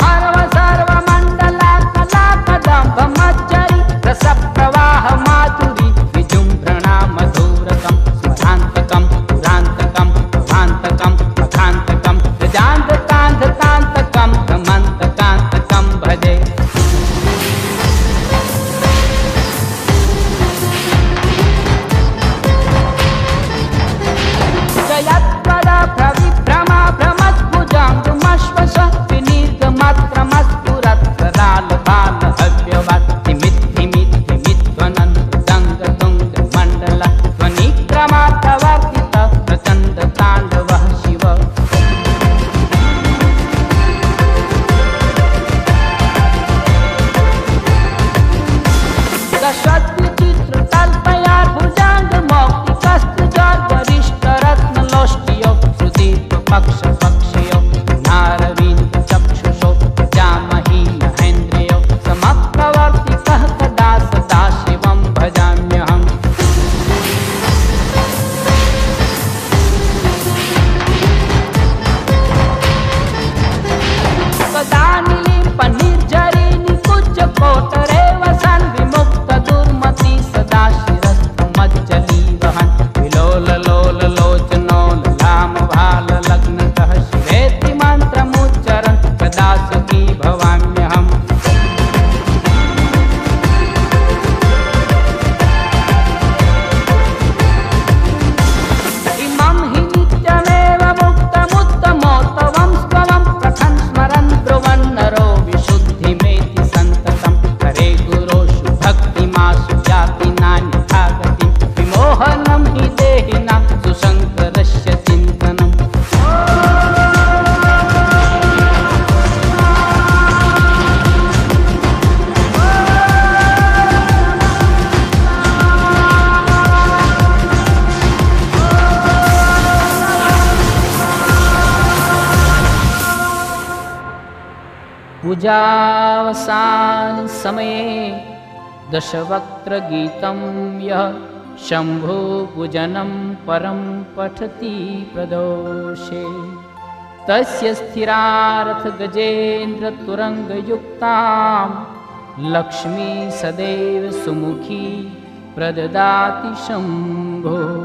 अर्व सर्वमण्डला कलाकदम्भमज्जरी रसप्रवाह माधुरी विजृम्भणा मधुरकं स्मरान्तकं पुरान्तकं प्रभान्तकं मखान्तकं प्रजान्तकान्तकान्तकं भ्रमन्तकान्तकं भजे। जयत्वदा प्रविभ्रमा भ्रमद्भुजाङ्गुमश्वस विनिर्गमात्रमस्फुरत् सदालभालहव्यवत् धिमिद्धिमिद्धिमिध्वनन् मृदङ्गतुङ्गमण्डल ध्वनिक्रमार्थवर्तित प्रचण्डताण्डवः शिव। दशद्विचित्रकल्पया भुजाङ्गमौक्तिकस्तुजागरिष्ठरत्नलोष्टियो श्रुतिपक्षपक्षयो नारविन्दचक्षुषो प्रजामही महेन्द्रियो समप्रवर्तितः कदा सदा शिवं भजाम्यहम्। कदानिलिपनिर्झरी निकुञ्जकोटरे वसन् विमुक्तदुर्मति सदा शिरस्थमज्जली वहन् विलोललोललोचनो ललामभाललग्नतः शिवेति मन्त्रमुच्चरन् कदा सुखी भवाम्यहम्। इमं हि नित्यमेव मुक्तमुत्तमोत्तमं स्वं प्रथन् स्मरन् ब्रुवन् नरो विशुद्धिमेति सन्ततं हरे गुरोषु भक्तिमाशु जाति नान्यथा गतिं विमोहनं हि देहिनां सुशङ्करस्य चिन्तनम्। पूजावसान समये दशवक्त्रगीतं यः शम्भुपूजनं परं पठति प्रदोषे तस्य स्थिरार्थ गजेन्द्रतुरङ्गयुक्तां लक्ष्मी सदैव सुमुखी प्रददाति शम्भो।